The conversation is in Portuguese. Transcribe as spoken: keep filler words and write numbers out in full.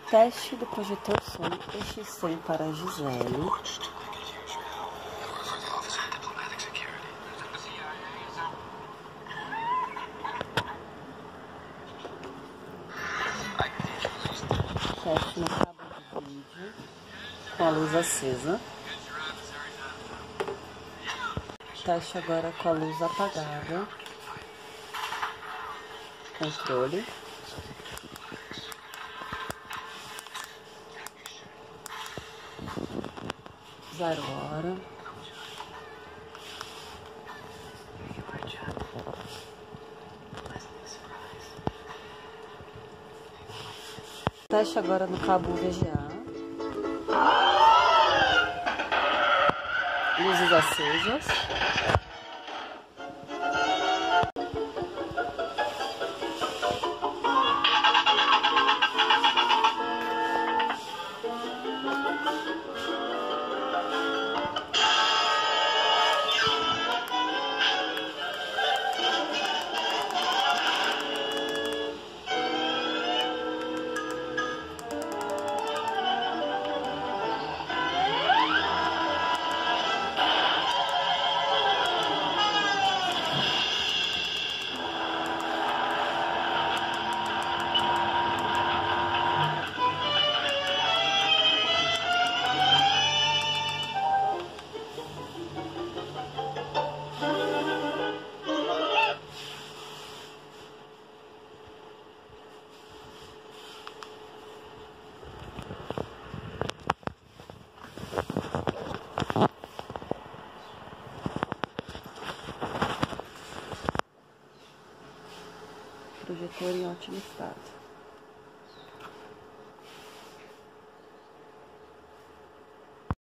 Teste do projetor Sony E X cem para a Gisele. Teste no cabo de vídeo com a luz acesa. Teste agora com a luz apagada. Controle. Zero hora. Teste agora no cabo V G A. Luzes acesas. Projetor em ótimo estado.